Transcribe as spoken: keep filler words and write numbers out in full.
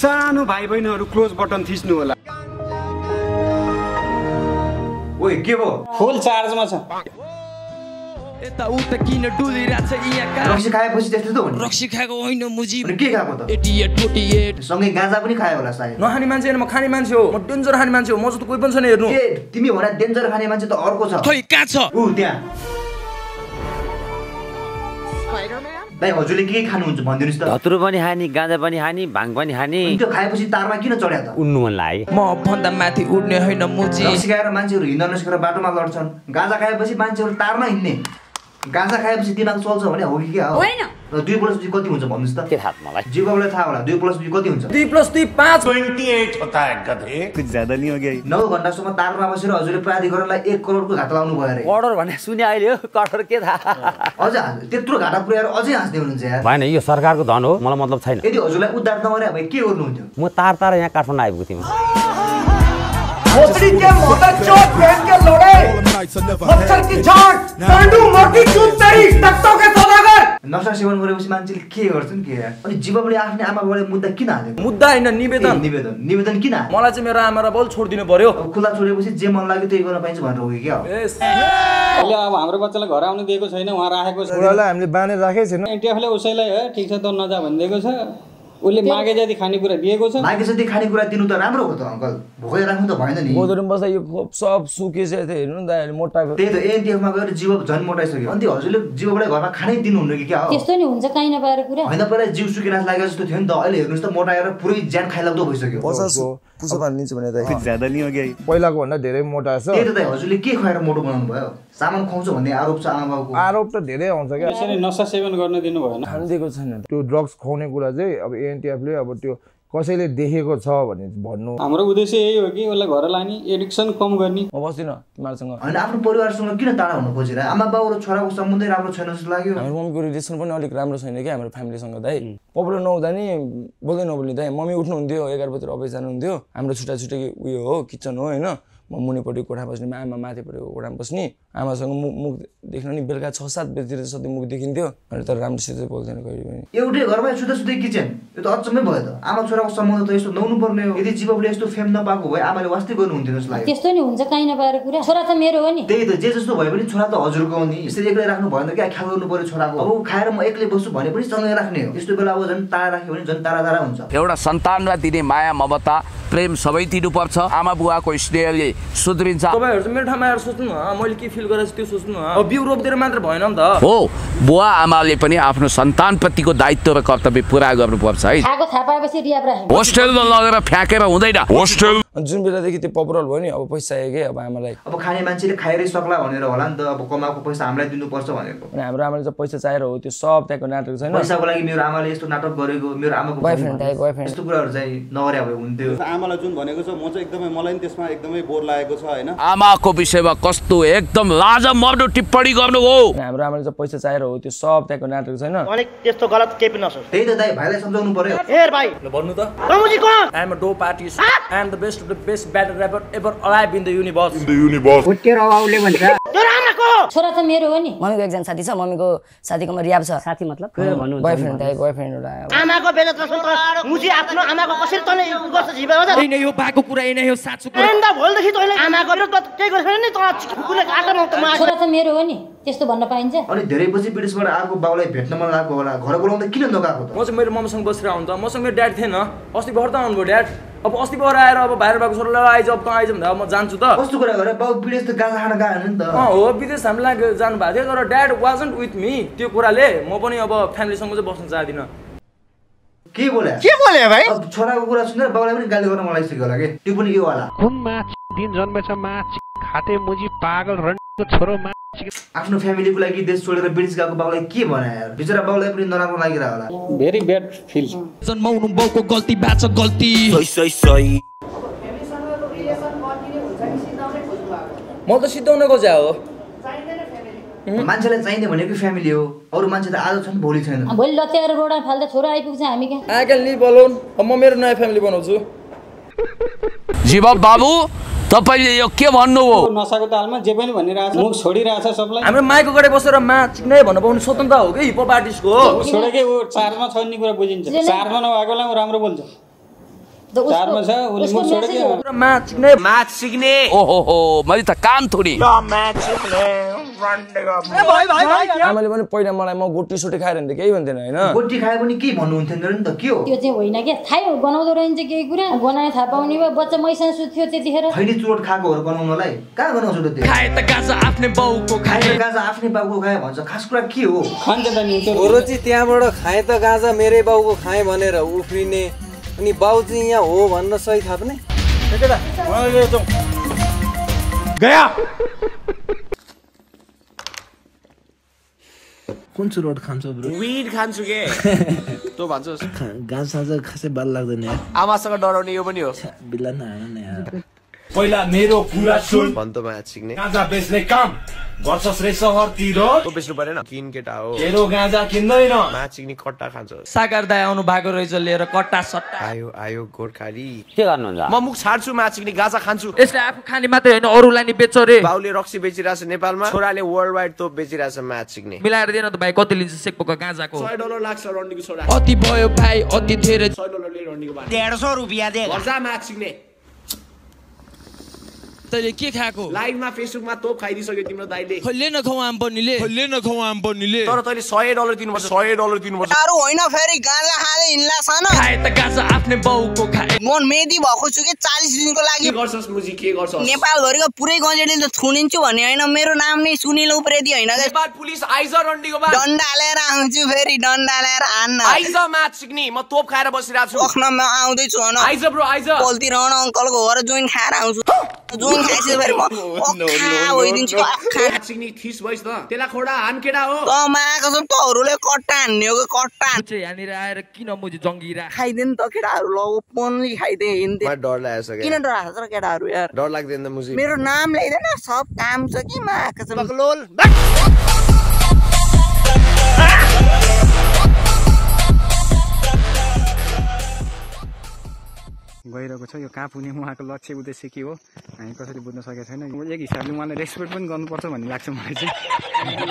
सानो भाइ बहिनीहरु close button थिच्नु होला। ओइ के भो? फुल चार्जमा छ। यता उता किन डुलिरहेछ यहाँ का? रक्सी खाएपछि त्यस्तो त हो नि? रक्सी खाएको होइन मुजी। अनि के खाएको त? अठासी अठचालिस। सँगै गाँजा पनि खायो होला सायद। नखाने मान्छे हैन, म खाने मान्छे हो। म डेन्जर खाने मान्छे हो। म जस्तो कोही पनि छैन हेर्नु। के तिमी भने डेन्जर खाने मान्छे त अर्को छ। खै कहाँ छ? उ त्यहाँ। भाइ हजुरले के के खानुहुन्छ भनिदिनुस् त? धतुरो पनि खानी, गाँजा पनि खानी, भाङ पनि खानी। त्यो खाएपछि तारमा किन चढ्या त? उड्नु मन लाग्यो। म भन्दा माथि उड्ने होइन मुजी। रक्सी खाएर मान्छेहरु हिँड्न नसकेर बाटोमा लड्छन्। गाँजा खाएपछि मान्छेहरु तारमा हिँड्ने। गाँजा खाएपछि दिमाग चल्छ भने हो कि के हो? होइन। र दुई प्लस दुई कति हुन्छ भन्नुस् त? के थाहा मलाई? जीवलाई थाहा होला दुई प्लस दुई कति हुन्छ? दुई प्लस दुई पाँच। अट्ठाइस होता है गधे। कुछ ज्यादा नहीं हो गया? नौ घण्टासम्म तारमा बसेर हजुरले प्राधिकरणलाई एक करोडको घाटा लाउनु भयो रे। करोड भने सुने अहिले हो, करोड के थाहा? अझ त्यत्रो घाटा पुर्याएर अझै हाँस्दै हुनुहुन्छ यार। भएन, यो सरकारको धन हो, मलाई मतलब छैन। यदि हजुरलाई उद्धार नगरे भए के गर्नुहुन्थ्यो? म तार तार यहाँ काठमाडौँ आइपुग्थेँ थिएँ। मोसड़ी के मोटर चोट पहन के लड़े, मच्छर की झाट, सांडू मोटी चूत तेरी, तख्तों के सौदागर। नशा सेवन गरेपछि मान्छेले के गर्छन् के यार? अनि जीवले आफ्नै आमा बाबाले मुद्दा किन हालेको? मुद्दा हैन, निवेदन। निवेदन निवेदन किन हाले? मलाई चाहिँ मेरो आमा र बाउ छोड्दिनु पर्यो। अब खुला छोडेपछि जे मन लाग्यो त्यही गर्न पाइन्छ भनेर हो कि क्या हो? यस। अहिले अब हाम्रो बच्चालाई घर आउनु दिएको छैन, उहाँ राखेको छ। उनीहरूलाई हामीले बाँधेर राखेको छैन। एनटिएफले उसैलाई है ठीक छ त नजा भनिदिएको छ। उसले मागे जति खानेकुरा दिएको छ। मागे जति खानेकुरा दिनु त राम्रो हो त अङ्कल। भोकै राख्नु त भएन नि। गोदरमा बस्दा यो सब सुकिसकेको थियो हेर्नु न त अहिले मोटाको। त्यही त एनटिएफमा गएर जीव झन् मोटाइसक्यो। अनि हजुरले जीवलाई घरमा खानै दिनुहुन्न कि क्या हो? त्यस्तो नि हुन्छ काहीँ नपाएर कुरा। हैन पहिला जीव सुकिनास लागेको जस्तो थियो नि त, अहिले हेर्नुस् त मोटाएर पुरै ज्यान खाइलाग्दो भइसक्यो। पचास पुसो पानी लिन्छ भने त कुछ ज्यादा नहीं हो गया? पहिलाको भन्दा धेरै मोटा छ। त्यही त दाइ हजुरले के खुवाएर मोटो बनाउनु भयो? सामान खुवाउँछु भन्ने आरोप छ आमा बाबुको। आरोप त धेरै आउँछ क्या। यसरी नशा सेवन गर्न दिनु भएन। खान दिएको छैन। त्यो ड्रग्स खुवाउने कुरा चाहिँ अब एनटिएफले अब त्यो कसैले देखेको छ भने भन्नु। हाम्रो उद्देश्य यही हो कि उसलाई घर लाने, एडिक्सन कम गर्ने। म बस्दिनँ तिमीहरूसँग। होइन आफ्नो परिवारसँग किन टाढा हुन खोजिरहे? आमा बाउ र छोराको सम्बन्धै राम्रो छैन जस्तो लाग्यो। हाम्रो मम्मीको रिलेसन पनि अलिक राम्रो छैन क्या हाम्रो फ्यामिलीसँग दाइ। पपुलर नहुँदा नि बोल्दै नबोल्ने दाइ। मम्मी उठ्नुहुन्थ्यो एघार बजेर अफिस जानुहुन्थ्यो। हाम्रो छुट्टा छुट्टै उयो हो किचन हो होइन। म मुनिपट्टि कोठा बस्ने, आमा माथिपट्टिको कोठामा बस्ने। आमासँग मुख मुख देख्न नि बेलुका छ सात बजीतिर सधैँ मुख देखिन्थ्यो। अनि तर राम्रोसित बोल्दैन कहिले पनि। एउटै घरमा छुट्टा छुट्टै किचन, यो त अचम्मै भयो त। आमा छोराको सम्बन्ध त यस्तो नहुनु पर्ने हो। यदि जीवले यस्तो फेम नपाएको भए आमाले वास्तै गर्नुहुन्थ्यो जस्तो लाग्यो। त्यस्तो नि हुन्छ काहीँ नपाएर कुरा। छोरा त मेरो हो नि। त्यही त जे जस्तो भए पनि छोरा त हजुरको हो नि। यसरी एक्लै राख्नु भएन क्या, ख्याल गर्नु पर्यो छोराको। अब खाएर म एक्लै बस्छु भने पनि सँगै राख्ने हो। यस्तो बेला अब झन् टाढा राख्यो भने झन् टाढा टाढा हुन्छ। एउटा सन्तानलाई दिने माया ममता प्रेम सबै दिनुपर्छ। आमा बुवाको स्नेहले सुध्रिन्छ। तपाईहरु चाहिँ मेरो ठाउँमा आएर सोच्नु न, मैले के फिल गरेछु त्यो सोच्नु न। अब बिउ रोप्दिएर मात्र भएन नि त। हो, बुवा आमाले पनि आफ्नो सन्तानप्रतिको दायित्व र कर्तव्य पुरा गर्नुपर्छ है। खाएको थाहा पाएपछि रियाब राख्नु। होस्टेलमा लगेर फ्याँकेर हुँदैन। होस्टेल जुन बेलादेखि त्यो पपुलर भयो नि अब पैसा आयो कि अब आमालाई। अब खाने मान्छेले खाएरै सक्ला भनेर होला नि त। अब कमाएको पैसा हामीलाई दिनुपर्छ भनेको। अनि हाम्रो आमाले चाहिँ पैसा चाहिएर हो त्यो सब त्यहाँको नाटक छैन। पैसाको लागि मेरो आमाले यस्तो नाटक गरेको, मेरो आमाको बोयफ्रेन्ड टाइप बोयफ्रेन्ड यस्तो कुराहरु चाहिँ नगरे भए हुन्थ्यो। आमालाई जुन भनेको छ म चाहिँ एकदमै मलाई नि त्यसमा एकदमै बोर लागेको छ हैन। आमाको विषयमा कस्तो एकदम लाजमर्दो टिप्पणी गर्नु हो। हाम्रो आमाले चाहिँ पैसा चाहिएर हो त्यो सब त्यहाँको नाटक छैन। अलिक त्यस्तो गलत केही पनि नसोच। त्यही त दाइ भाइलाई सम्झाउनु पर्यो। हेर भाइ ल भन्नु त। प्रमुजी कोन? I am a dope artist. I am the best of the best battle rapper ever alive in the universe. In the universe. हुट्टेर आउले भन्छ। त्यो रामको छोरा त मेरो हो नि। मम्मीको एकजना साथी छ, मम्मीको साथीकोमा रियाब छ। साथी मतलब के भन्नु? बोयफ्रेन्ड टाइप बोयफ्रेन्ड एउटा आयो। आमाको बेला त सुन त मुजी आफ्नो आमाको कसरी तले गर्छ जीवन हो। यही नै हो बाको कुरा, यही नै हो साँचो कुरा। एन्दा भोलदेखि तले आमाको विरुद्ध केही गर्छौ नि त कुकुरले काट्न त म। छोरा त मेरो हो नि, त्यस्तो भन्न पाइन्छ? अनि धेरै पछि विदेशबाट आएको बाउलाई भेट्न मन लागेको होला, घर बोलाउँदा किन नगएको त? म चाहिँ मेरो मम्मीसँग बसेर आउँ त। मसँग मेरो ड्याड थिएन, अस्ति भर्खर त आउनुभयो ड्याड। अब अस्ति भएर आएर अब भाइर भएको छोरालाई आइज अब कहाँ आइज भन्दा अब म जान्छु त। कस्तो कुरा गरे? बाउ विदेश त गाजा खान गयो नि त। अँ हो, विदेश हामीलाई जानु भएको थियो तर ड्याड वाजन्ट विथ मी। त्यो कुराले म पनि अब फ्यामिलीसँग चाहिँ बस्न चाहदिनँ। के बोले? के बोले भाइ? अब छोराको कुरा सुनेर बाउलाई पनि गाली गर्न मलाई सिक्यो होला के? त्यो पनि यो वाला। कुन माछ दिन जन्मेछ माछ खाते मुजी पागल रन्डीको छोरो माछ। आफ्नो फ्यामिलीको लागि देश छोडेर विदेश गएको बाउलाई के भने यार? बिचरा बाउलाई पनि नराम्रो लागिरा होला। Very bad feel. जन्माउनु बाउको गल्ती बाच गल्ती। सही सही सही। म त सिद्धाउन खोज्या हो। मान्छेलाई चाहिने भनेको फ्यामिली हो। अरु मान्छे त आज छन् भोलि छैन। भोलि लत्याएर रोडा फाल्दा छोरा आइपुग्छ हामी के? आइकन नि बोलाउन। अब म मेरो नयाँ फ्यामिली बनाउँछु। जीवब बाबु तपाईले यो के भन्नु हो? नसाको तालमा जे पनि भनिरहेछ, मुख छोडिरहेछ सबलाई। हाम्रो माइकको गरे बसेर मा चिक्नै भन्न पाउने स्वतन्त्रता हो के हिपहप आर्टिस्टको? छोडेकै ऊ चार्जमा छ नि कुरा बुझिन्छ। चार्जमा नभएकोलाई ऊ राम्रो बोल्छ। चारमा छ उसले मुख छोड्यो म्याच सिक्ने म्याच सिक्ने ओहो हो मैले त कान थोडी आमाले पनि पहिला मलाई म गोटी सोटी खाएर हिँड्दै केही भन्दैन हैन गोटी खाए पनि के भन्नुहुन्थ्यो नि त के हो त्यो चाहिँ होइन के थाहै गनाउँदो रहन्छ केही कुरा गनाए थाहा पाउने भयो बच्चा मैसँग सुत्थ्यो त्यतिखेर खैनी चोट खाएकोहरु गनाउनलाई कहाँ गनाउँछ त त्यो खाए त गाजा आफ्नै बाउको खाए गाजा आफ्नै बाउको खाए भन्छ खास कुरा के हो खान्छ त नि त्यो गोरोजी त्यहाँबाट खाए त गाजा मेरै बाउको खाए भनेर उफ्रिने अनि बाउ चाहिँ यहाँ हो भन्न सही थाहा पनि गया कुन चाहिँ रोड खान्छौ ब्रो वीड खान्छु के तँ भन्छस् गाँस साँझ खासै बाल लाग्दैन यार आमासँग डराउने यो पनि हो बिल्ला न यार पहिला मेरो कुरा सुन भन्तो म्याच सिक्ने गाँजा बेच्ने काम गर्छस् रे सहरतिर तँ बेच्नु परेन किन केटा हो तेरो गाँजा किन्दैन म्याच सिक्ने कट्टा खान्छ सागर दाइ आउनु भएको रहेछ लिएर कट्टा सट्टा आयो आयो गोर्खाली के गर्नुहुन्छ म मुख छाड्छु म्याच सिक्ने गाँजा खान्छु यसले आफू खाने मात्रै होइन अरूलाई नि बेच्छ रे बाउले रक्सी बेचिरहेछ नेपालमा छोराले वर्ल्ड वाइड तोप बेचिरहेछ म्याच सिक्ने मिलाएर दिएन त भाइ कति लिन्छ सेकपोको गाँजाको सय डलर लाग्छ रन्डीको छोरा अति भयो भाइ अति धेरै सय डलर ले रन्डीको बाटो डेढ सौ रुपियाँ दे गर्जा म्याच सिक्ने तैले के खाएको लाइभमा फेसबुकमा तोप खाइदिसक्यो तिम्रो दाइले खोल्ले न खाऊ आम पर्नीले खोल्ले न खाऊ आम पर्नीले तर तैले सय डलर दिनुपर्छ सय डलर दिनुपर्छ अरु होइन फेरि गाँजा खाँदै हिँड्ला सन खाए त गाँजा आफ्नै बाउको खाए म मेदी भएको छु के चालीस दिनको लागि के गर्छस् मुजी के गर्छस् नेपालभरिको पुरै गजेडले त थुनिन्छु भन्ने होइन मेरो नाम नै सुनिल उप्रेती होइन के नेपाल पुलिस आइज रन्डीको बाटो डन्डा लिएर आउँछु फेरि डन्डा लिएर आन्न आइज म्याच सिक्ने म तोप खाएर बसिरहेको छु ओख्न म आउँदै छु न आइज ब्रो आइज पोल्ती रहन अंकलको घर जोइन खाएर आउँछु जोइन खाइसके फेरि म होइदिन्छु म्याच सिक्ने थिस भइस त तेला खोडा हान केडा हो त माको सब तहरुले कट्टा हान्ने हो कट्टा चाहिँ यहाँनिर आएर किन मुजी जङ्गिरा खाइदिन त केटाहरु ल पनली खाइदे हिँड्थे म डर लागेछ के किन डर लाग्छ र केटाहरु यार डर लाग्दैन त मुजी मेरो नाम ल्याइदैन सब काम छ कि माको छ बकलोल गइरहेको छ यो कहाँ पुग्ने उहाँको लक्ष्य उद्देश्य के हो हामी कसरी बुझ्न सकेका छैन एक हिसाबले उहाँलाई रेस्पेक्ट पनि गर्नुपर्छ भन्ने लाग्छ मलाई चाहिँ